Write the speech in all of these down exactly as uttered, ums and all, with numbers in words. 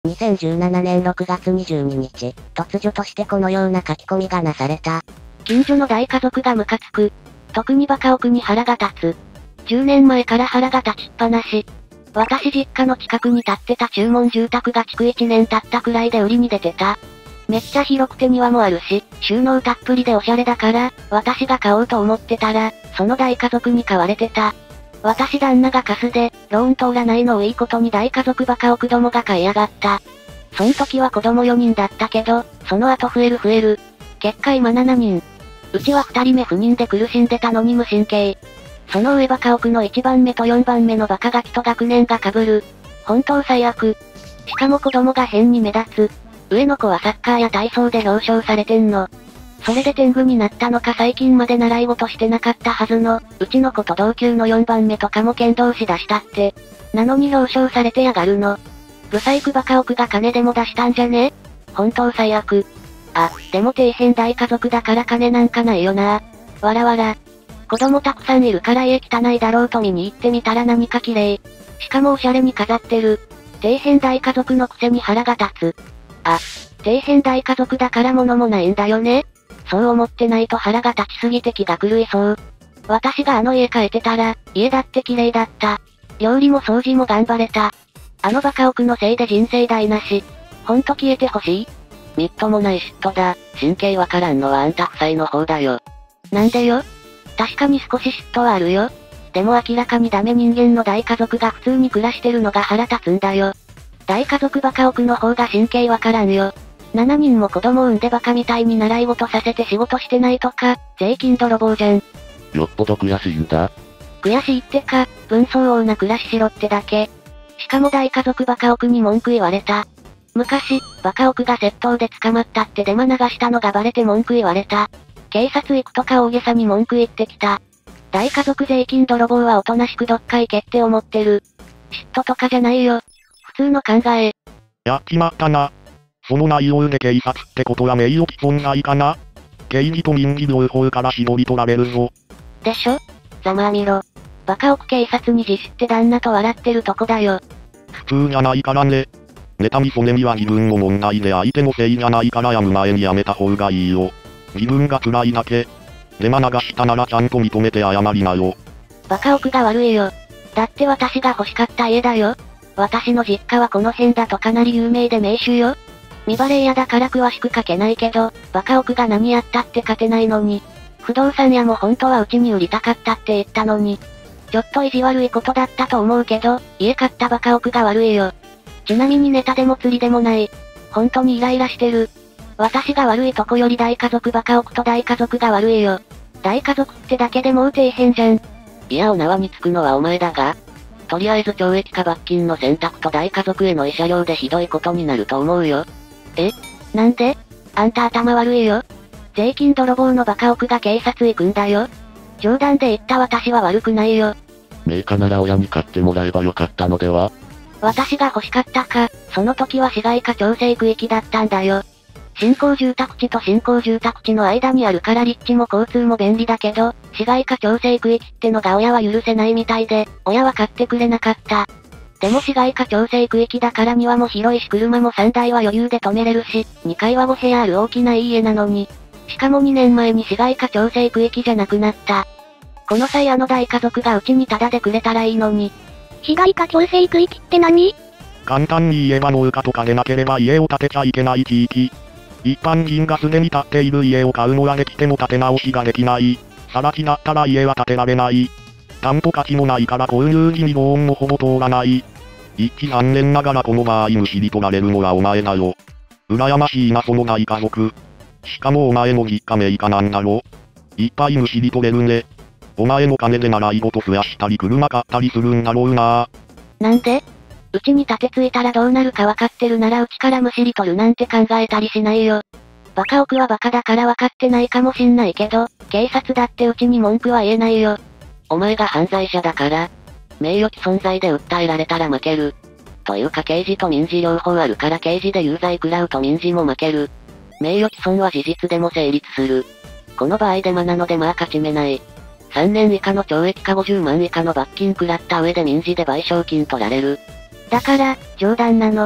にせんじゅうななねんろくがつにじゅうににち、突如としてこのような書き込みがなされた。 近所の大家族がムカつく。特にバカ奥に腹が立つ。じゅうねんまえから腹が立ちっぱなし。私実家の近くに建ってた注文住宅が築いちねん経ったくらいで売りに出てた。めっちゃ広くて庭もあるし、収納たっぷりでおしゃれだから、私が買おうと思ってたら、その大家族に買われてた。私旦那がカスで、ローン通らないのをいいことに大家族バカ奥どもが買いやがった。そん時は子供よにんだったけど、その後増える増える。結果今しちにん。うちはふたりめ不妊で苦しんでたのに無神経。その上バカ奥のいちばんめとよんばんめのバカガキと学年が被る。本当最悪。しかも子供が変に目立つ。上の子はサッカーや体操で表彰されてんの。それで天狗になったのか最近まで習い事してなかったはずの、うちの子と同級のよんばんめとかも剣道士出したって。なのに表彰されてやがるの。ブサイクバカ奥が金でも出したんじゃね？本当最悪。あ、でも底辺大家族だから金なんかないよな。わらわら。子供たくさんいるから家汚いだろうと見に行ってみたら何か綺麗。しかもおしゃれに飾ってる。底辺大家族のくせに腹が立つ。あ、底辺大家族だから物もないんだよね。そう思ってないと腹が立ちすぎて気が狂いそう。私があの家帰ってたら、家だって綺麗だった。料理も掃除も頑張れた。あのバカ奥のせいで人生台無し。ほんと消えてほしい。みっともない嫉妬だ。神経わからんのはあんた夫妻の方だよ。なんでよ？確かに少し嫉妬はあるよ。でも明らかにダメ人間の大家族が普通に暮らしてるのが腹立つんだよ。大家族バカ奥の方が神経わからんよ。しちにんも子供産んでバカみたいに習い事させて仕事してないとか、税金泥棒じゃん。 よっぽど悔しいんだ。 悔しいってか、分相応な暮らししろってだけ。しかも大家族バカ奥に文句言われた。昔、バカ奥が窃盗で捕まったってデマ流したのがバレて文句言われた。警察行くとか大げさに文句言ってきた。大家族税金泥棒はおとなしくどっか行けって思ってる。嫉妬とかじゃないよ。普通の考え。 やっちまったな。その内容で警察ってことは名誉毀損罪かな？刑事と民事両方から絞り取られるぞ。 でしょ？ざまあみろ。バカ奥警察に自首って旦那と笑ってるとこだよ。 普通じゃないからね。妬みそれには自分の問題で相手のせいじゃないからやむ前にやめた方がいいよ。自分が辛いだけ。デマ流したならちゃんと認めて謝りなよ。 バカ奥が悪いよ。だって私が欲しかった家だよ。私の実家はこの辺だとかなり有名で名手よ。見バレー屋だから詳しく書けないけど、バカ奥が何やったって勝てないのに。不動産屋も本当はうちに売りたかったって言ったのに。ちょっと意地悪いことだったと思うけど、家買ったバカ奥が悪いよ。ちなみにネタでも釣りでもない。本当にイライラしてる。私が悪いとこより大家族バカ奥と大家族が悪いよ。大家族ってだけでもう底辺じゃん。 いやお縄につくのはお前だが。とりあえず懲役か罰金の選択と大家族への慰謝料でひどいことになると思うよ。 え？なんで？あんた頭悪いよ。税金泥棒のバカ奥が警察行くんだよ。冗談で言った私は悪くないよ。 メーカーなら親に買ってもらえばよかったのでは？ 私が欲しかったか、その時は市街化調整区域だったんだよ。新興住宅地と新興住宅地の間にあるから立地も交通も便利だけど、市街化調整区域ってのが親は許せないみたいで、親は買ってくれなかった。でも市街化調整区域だから庭も広いし車もさんだいは余裕で止めれるし、にかいはごへやある大きないい家なのに。しかもにねんまえに市街化調整区域じゃなくなった。この際あの大家族がうちにタダでくれたらいいのに。 市街化調整区域って何？ 簡単に言えば農家とかでなければ家を建てちゃいけない地域。一般人がすでに建っている家を買うのはできても建て直しができない。更地だったら家は建てられない。担保価値もないから購入時にローンもほぼ通らない。一致残念ながらこの場合むしり取られるのはお前だよ。羨ましいなその大家族。しかもお前の実家メーカーなんだろ。いっぱいむしり取れるね。お前の金で習い事増やしたり車買ったりするんだろうな。 なんで？うちに盾ついたらどうなるかわかってるならうちからむしり取るなんて考えたりしないよ。バカ奥はバカだからわかってないかもしんないけど、警察だってうちに文句は言えないよ。 お前が犯罪者だから、名誉毀損罪で訴えられたら負ける。というか刑事と民事両方あるから刑事で有罪食らうと民事も負ける。名誉毀損は事実でも成立する。この場合デマなのでまあ勝ち目ない。さんねん以下の懲役かごじゅうまん以下の罰金食らった上で民事で賠償金取られる。 だから、冗談なの。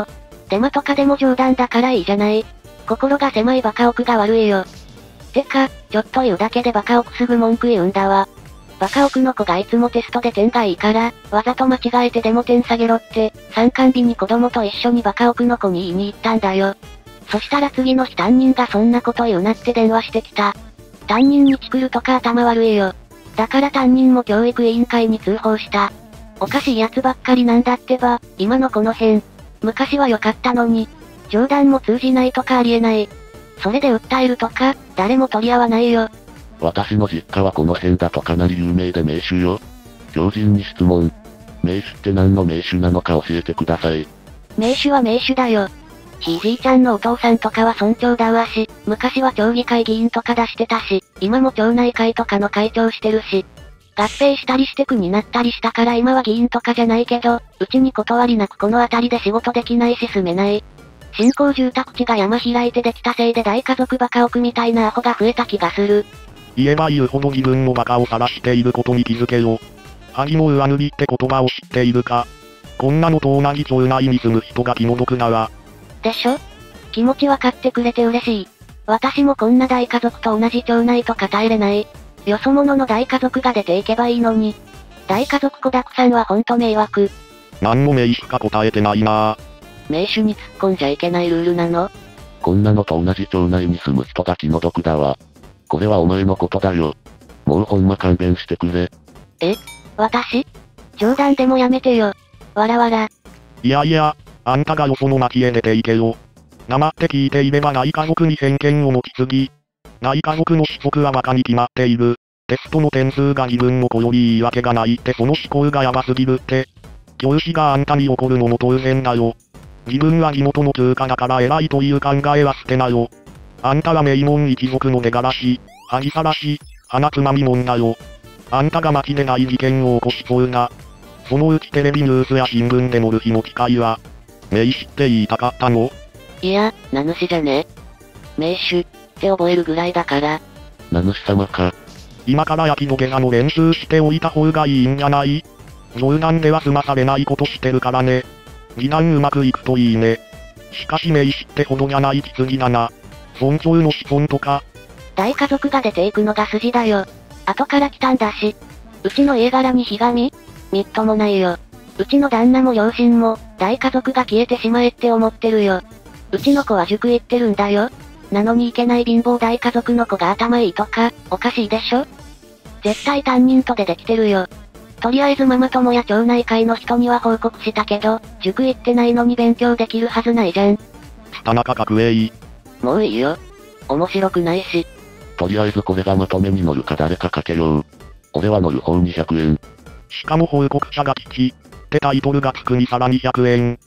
デマとかでも冗談だからいいじゃない。心が狭いバカ奥が悪いよ。てか、ちょっと言うだけでバカ奥すぐ文句言うんだわ。バカ奥の子がいつもテストで点がいいから、わざと間違えてでも点下げろって、参観日に子供と一緒にバカ奥の子に言いに行ったんだよ。そしたら次の日担任がそんなこと言うなって電話してきた。担任にチクるとか頭悪いよ。だから担任も教育委員会に通報した。おかしいやつばっかりなんだってば、今のこの辺。昔は良かったのに。冗談も通じないとかありえない。それで訴えるとか、誰も取り合わないよ。 私の実家はこの辺だとかなり有名で名手よ。教人に質問。名手って何の名手なのか教えてください。 名手は名手だよ。ひいじいちゃんのお父さんとかは村長だわし、昔は町議会議員とか出してたし、今も町内会とかの会長してるし。合併したりして区になったりしたから今は議員とかじゃないけど、うちに断りなくこの辺りで仕事できないし住めない。新興住宅地が山開いてできたせいで大家族バカ奥みたいなアホが増えた気がする。 言えば言うほど自分のバカを晒していることに気づけよ。萩の上塗りって言葉を知っているか。こんなのと同じ町内に住む人が気の毒だわ。 でしょ？気持ちわかってくれて嬉しい。私もこんな大家族と同じ町内と語れれない。よそ者の大家族が出ていけばいいのに。大家族子だくさんはほんと迷惑。 何も名しか答えてないなぁ。 名手に突っ込んじゃいけないルールなの？ こんなのと同じ町内に住む人が気の毒だわ。これはお前のことだよ。もうほんま勘弁してくれ。 え？私？冗談でもやめてよ。わらわら。 いやいや、あんたがよその町へ出ていけよ。生って聞いていれば内家族に偏見を持ちすぎ。内家族の子息は馬鹿に決まっている。テストの点数が自分の子よりいいわけがないってその思考がヤバすぎるって。教師があんたに怒るのも当然だよ。自分は地元の中華だから偉いという考えは捨てなよ。あんたは名門一族の出がらし、恥さらし、鼻つまみもんだよ。あんたが町でない事件を起こしそうな。そのうちテレビニュースや新聞で載る日の機会は、名手って言いたかったの？ いや、名主じゃね。名手って覚えるぐらいだから。 名主様か。 今から焼き土下座の練習しておいた方がいいんじゃない？冗談では済まされないことしてるからね。次男うまくいくといいね。しかし名手ってほどじゃない棺だな。村長の子孫とか。 大家族が出ていくのが筋だよ。後から来たんだし。うちの家柄にひがみ？みっともないよ。うちの旦那も両親も、大家族が消えてしまえって思ってるよ。うちの子は塾行ってるんだよ。なのに行けない貧乏大家族の子が頭いいとか、おかしいでしょ？絶対担任とでできてるよ。とりあえずママ友や町内会の人には報告したけど、塾行ってないのに勉強できるはずないじゃん。 田中角栄。 もういいよ。面白くないし。 とりあえずこれがまとめに乗るか誰かかけよう。俺は乗る方にひゃくえん。 しかも報告者が吉ってタイトルがつくにさらにひゃくえん。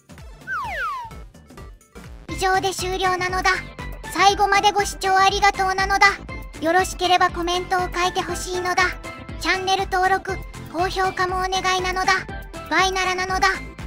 以上で終了なのだ。最後までご視聴ありがとうなのだ。よろしければコメントを書いてほしいのだ。チャンネル登録、高評価もお願いなのだ。バイならなのだ。